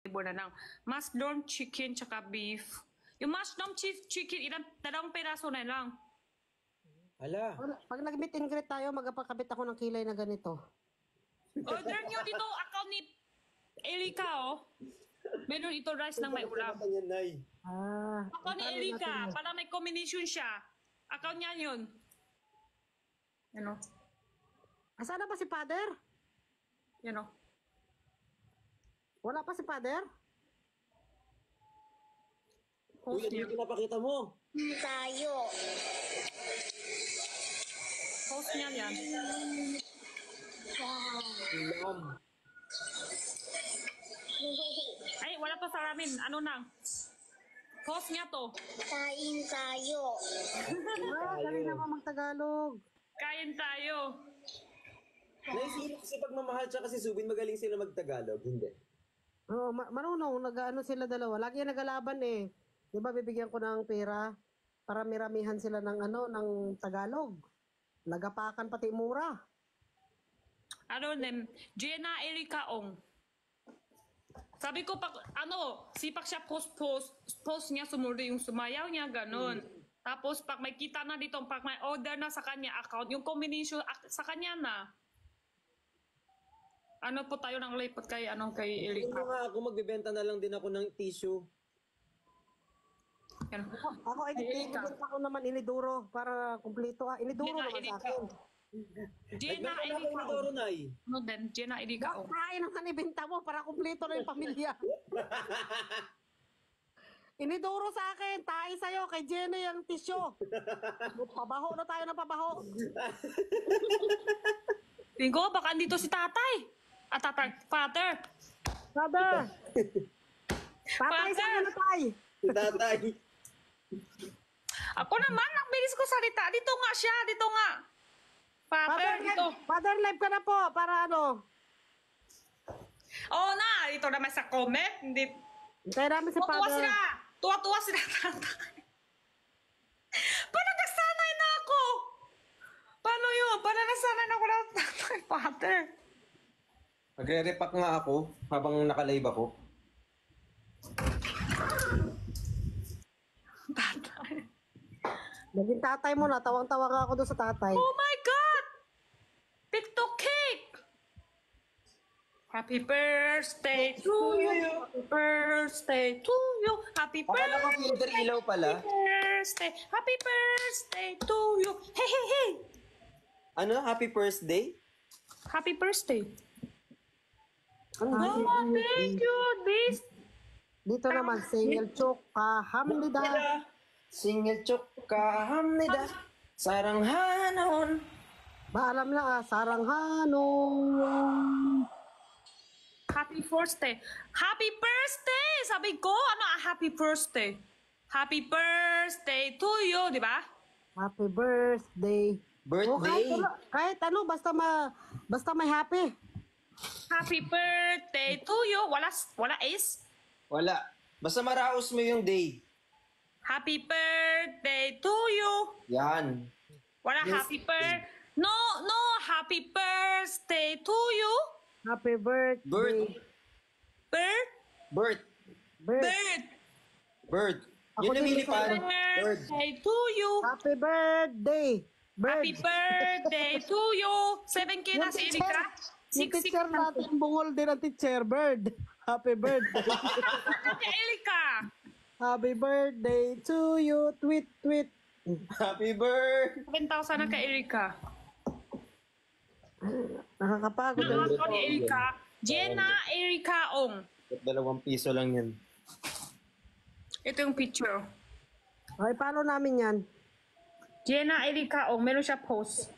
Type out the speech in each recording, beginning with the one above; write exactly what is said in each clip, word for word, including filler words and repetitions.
flavor na lang. Mushroom chicken tsaka beef. Yung mushroom chi- chicken, ilang dalawang peraso na lang. Ala. Pag nag-meet and greet tayo, magpakabit ako ng kilay na ganito. Order nyo dito, account ni Erika, oh. Meron ito rice ng may ulam. Yan, Nay. Ah. Account ni paano Erika, natin yun? para may combination siya. Account niya yun. Yan, oh. Asaan na ba si Father? Yan, oh. Wala pa si Father? Uy, ano yung pinapakita mo? Tayo. Post niya yan. Ilam. Ay, wala to sa ramen. Ano nang? Post niya to. Kain tayo. Ah, galing naman mag-Tagalog. Kain tayo. Naisip kasi pagmamahal siya kasi Subin magaling sila magtagalog, hindi. Oo, ma- marunong. Nag-ano sila dalawa. Lagi yan nagalaban eh. Di ba bibigyan ko ng pera para miramihan sila ng ano, ng Tagalog. Nagapakan pati mura. Ano nem? Jenna Erika Ong. Sabi ko, pag, ano, sipak siya post-post, post niya, sumuli yung sumayaw niya, ganun. Tapos, pag may kita na dito, pag may order na sa kanya account, yung combination ak- sa kanya na. Ano po tayo ng lipat kay, ano, kay Hindi Erika. nga ako, magbibenta na lang din ako ng tissue. Yan. Ako, Ay, Erika. ibigyan ko naman iniduro para kumpleto. Ah, iniduro Jenna naman sa Erika akin. Ong. Jenna Nagbenta na ako Erika ng toro, Ong. Nay. Ano din? Jenna Erika Ong. Kain naman ibenta mo para kumpleto na yung pamilya. Iniduro sa akin, tayo sa'yo, kay Jenny ang tissue. Pabaho na tayo ng pabaho. Tingko, baka andito si tatay. At tatay, father. Father! Patay sa Father! ano tayo? Si tatay. Ako naman, ang bilis ko salita. Dito nga siya, dito nga. Father, Father, dito. live, Father, live ka na po, para ano? Oo na, dito naman sa comment. Hindi. Hintayin namin si Tuwa-tuwa Father. sila. Tuwa-tuwa sila. Parang nasanay na ako. Paano yun? Parang nasanay na ako na tatay, father. Magre-repack nga ako habang nakalive ako. Tatay. Naging tatay mo na, tawang-tawa nga ako doon sa tatay. Oh my God! TikTok cake! Happy birthday to you. Happy birthday to you. Happy Akala ko filter birthday. ilaw pala. Happy birthday. Happy birthday to you. Hey, hey, hey. Ano? Happy first day? Happy birthday. Ang Oh, thank you. This. Dito naman, single chok, kahamnida. Single chok kahamnida. Saranghanon. Ba, alam na ah, saranghanon. Happy birthday. Happy birthday! Sabi ko, ano ah, happy birthday? Happy birthday to you, di ba? Happy birthday. O, kahit, Birthday. ano- kahit ano, basta ma, basta may happy. Happy birthday to you. Wala, wala is. Wala. Basta maraos mo yung day. Happy birthday to you. Yan. Wala Yes. happy bir. No, no, happy birthday to you. Happy birthday. Bird. Bird, Bird. Birth. bird. Bird. Ako Yun din namilipan. ito. Bird. Birthday to you. Happy birthday. Bird. Happy birthday to you. seven K na Yung si teacher, Erika. yung six teacher natin, bungol din ang teacher. Bird. Happy birthday. Si Erika. Happy birthday to you. Tweet, tweet. Happy bird. seven thousand na kay Erika. Nakakapagod. Ano ang- ako ni Erika? Jenna Erika Ong. Dalawang piso lang yan. Ito yung picture. Okay, paano namin yan? Jenna Erika Ong. Meron siya post.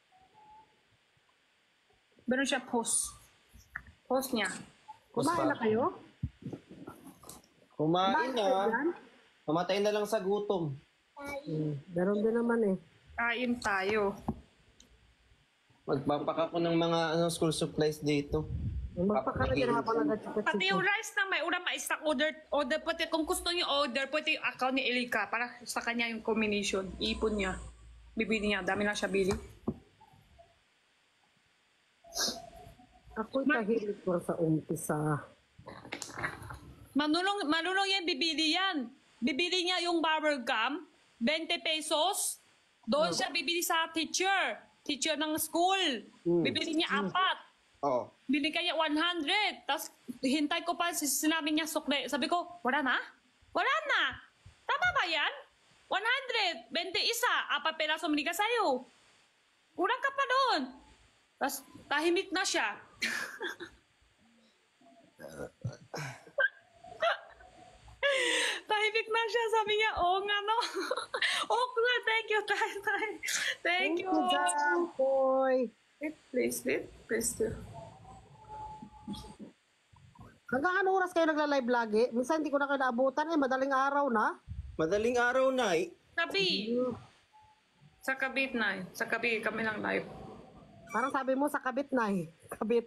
Meron siya post. Post niya. Kumain na kayo? Kumain kayo na. dyan? Mamatay na lang sa gutom. Hmm, meron din naman eh. Kain tayo. Magpapak ako ng mga ano, school supplies dito. Magpakala din habang Pati nag-chika-chika. yung rice na may ulam, ma-stack order, order, pati kung gusto niyo order, pati yung account ni Erika para sa kanya yung combination. Iipon niya. Bibili niya. Dami na siya bili. Ako'y tahimik ko sa umpisa. Manulong, manulong yan, bibili yan. Bibili niya yung bubble gum, twenty pesos. Doon siya bibili sa teacher. Teacher ng school. Mm. Bibili niya apat. Oo. Bili kaya one hundred. Tapos hintay ko pa, sinabi niya sukle. Sabi ko, wala na? Wala na. Tama ba yan? one hundred. twenty isa. Apat peraso mali ka sa'yo. Kurang ka pa doon. Tapos tahimik na siya. Tahimik na siya. Sabi niya, oo nga no. Oo nga, thank you, tay, tay. Thank you. Jack, boy. Please, please, please. Hanggang anong oras kayo nagla-live lagi? Minsan hindi ko na kayo naabutan eh, madaling araw na. Madaling araw na eh. Sabi. Sa kabit na. Sa kabit kami lang live. Parang sabi mo sa kabit na eh. Kabit.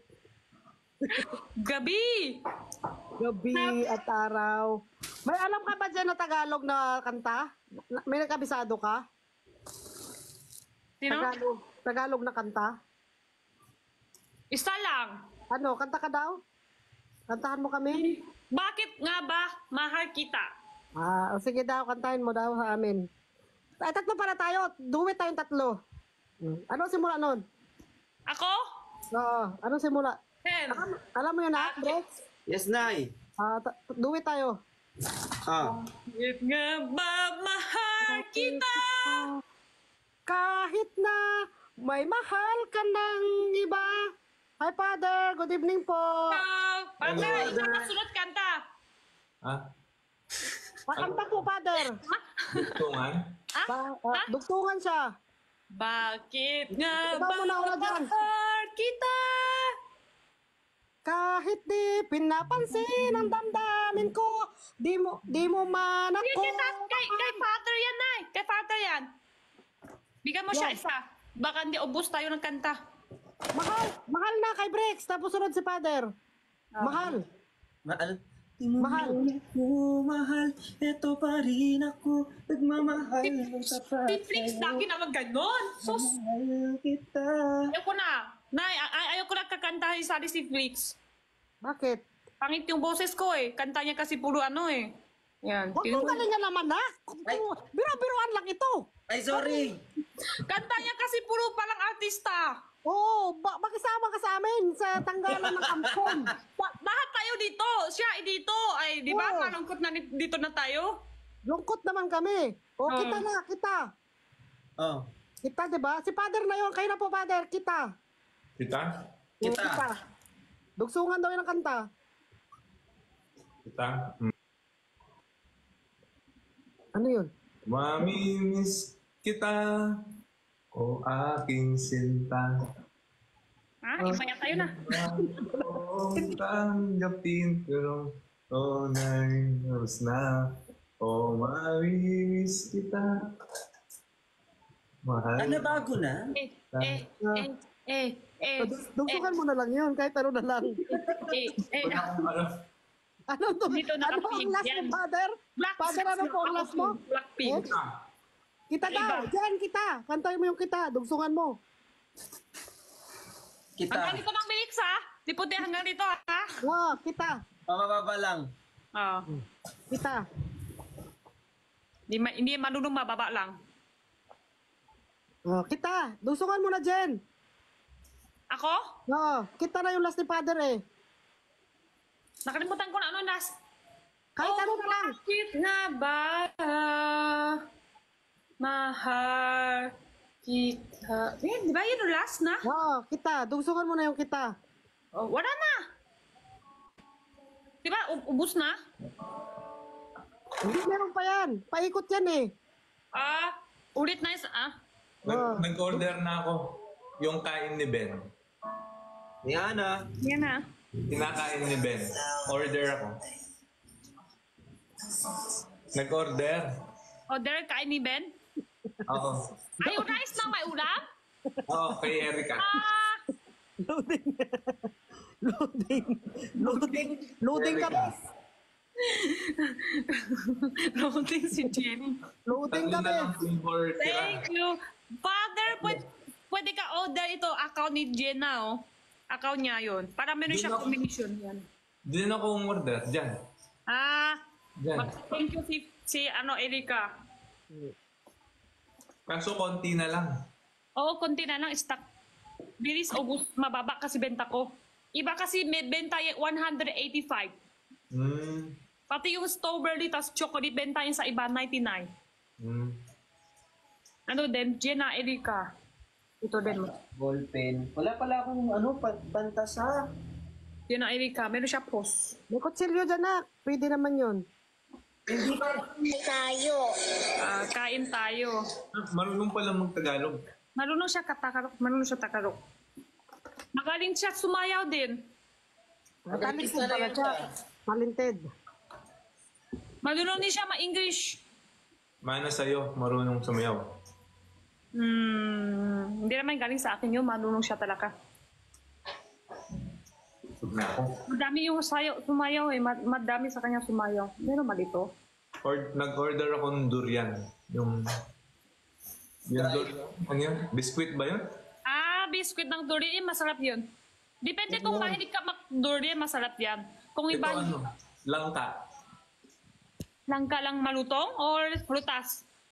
Gabi! Gabi at araw. May alam ka ba dyan na Tagalog na kanta? Na- May nagkabisado ka? Sino? Tagalog, Tagalog na kanta? Isa lang. Ano, kanta ka daw? Kantahan mo kami? Bakit nga ba mahal kita? Ah, o sige daw, kantahin mo daw sa amin. Ay, tatlo pala tayo. Duet tayong tatlo. Hmm. Ano simula nun? Ako? Oo, ano simula? Ten. Alam, alam mo yun na, Brex? Yes, Nay. Ah, ta- duet tayo. Ah. Bakit nga ba mahal kita? Kahit na may mahal ka ng iba. Hi, Father. Good evening po. Ah, Partner, ikaw na sunod kanta. Ha? Pakanta po, Father. Tungan? Ah? Ba, ah, dugtungan siya. Bakit nga Ikaw ba muna una dyan. mahal kita? Kahit di pinapansin ang damdamin ko, di mo, di mo man Kay, ako. kay, kay, kay Father yan, Nay. Kay Father yan. Bigyan mo siya Yan. isa. Baka hindi ubus tayo ng kanta. Mahal, mahal na kay Brex. Tapos sunod si Father. Mahal. Mahal. Mahal. Ako, mahal. Ito pa rin ako. Nagmamahal ng tapat. Si Flix, lagi naman ganon. Sus, Mahal kita. ayaw ko na. Nay, ay, ay- ayaw ko na kakantahin sa si Flix. Bakit? Pangit yung boses ko eh. Kanta niya kasi puro ano eh. Yan. Huwag Yung- mong galingan naman na. Ay. Biro-biroan lang ito. Ay, sorry. Kanta niya kasi puro palang artista. Oo, ba makisama ka sa amin sa tanggalan ng kampong. Ba- lahat tayo dito. Siya eh, dito. Ay, di ba? Oo. Malungkot na ni- dito na tayo. Lungkot naman kami. O, Oo. kita na, kita. Oh. Kita, di ba? Si Father na yun. Kayo na po, Father. Kita. Kita? Oo, Kita. Dugsungan daw yun ang kanta. Kita? Hmm. Ano yun? Mamimiss kita, o aking sinta. Ha? Iba yan tayo na. O tanggapin ko, o nainos na, o mamimiss kita. Mahal. Ano, bago na? Eh, eh, eh, eh, eh, Dugsungan mo na lang yun. Kahit ano na lang. eh, eh, Wala akong alam. Ano to? Dito Ano ang nakapink last yan. mo, Father? Black Father, ano po ang last mo? Blackpink. Eh? Kita daw. Diyan, kita. Kantayin mo yung kita. Dugsungan mo. Kita. Hanggang dito ng Felix ha? Di puti hanggang dito ha? Oo, kita. Pababa lang. Oo. Kita. Hindi, ma- hindi marunong mababa lang. Oh, kita. Dugsungan mo na, Jen. Ako? Oo, kita na yung last ni Father eh. Nakalimutan ko na ano nas. Kahit Oh, ano na lang. Bakit nga ba mahal kita? Eh, di ba yun yung last na? Oo, kita. Dugsungan mo na yung kita. Oh, wala na. Di ba, u- ubus na? Hindi, meron pa yan. Paikot yan eh. Ah, ulit na isa, ah. Oh. Nag- Nag-order na ako. Yung kain ni Ben. Ni Ana. Yan na. Kinakain ni Ben. Order ako. Nag-order. Order kain ni Ben. Oo. Ay, rice na may ulam? Oo, kay Erica. Ah, Loading. Loading. Loading. Loading ka ba? loading si Jenny. Loading Tatlo ka na ba? lang flavor tira. Thank you. Father, pwede, pwede ka order ito, account ni Jenna, oh. Account niya yun. Para meron Di siya na- combination yan. Diyan ako umorder. Diyan. Ah, Yan. mag- thank you si, si ano, Erika. Kaso konti na lang. Oo, konti na lang stock. Bilis August, mababa kasi benta ko. Iba kasi may benta yung one eighty-five. Hmm. Pati yung strawberry tas chocolate benta yung sa iba ninety-nine. Hmm. Ano din, Jenna, Erika. Ito din mo. Ballpen. Wala pala akong ano, pagbantasa. Jenna, Erika. Meron siya post. May kutsilyo dyan na. Pwede naman yun. Hindi pa. tayo, Ah, kain tayo. Ah, marunong pala mag-Tagalog. Marunong siya katakarok. Marunong siya takarok. Magaling siya sumayaw din. Talented na pala yan siya. siya. Talented. Marunong din siya ma-English. Mana sa'yo, marunong sumayaw. Hmm, hindi naman galing sa akin yun. Marunong siya talaga. Sub na ako. Madami yung sayaw, sumayaw eh. Mad- Madami sa kanya sumayaw. Meron ba dito? Or, nag-order ako ng durian. Yung... Yung dur- ano yun? Biscuit ba yun? Ah, biscuit ng durian. Eh, masarap yun. Depende kung mahilig ka mag-durian, masarap yan. Kung Ito iba, ano? Langka. langka lang malutong or prutas.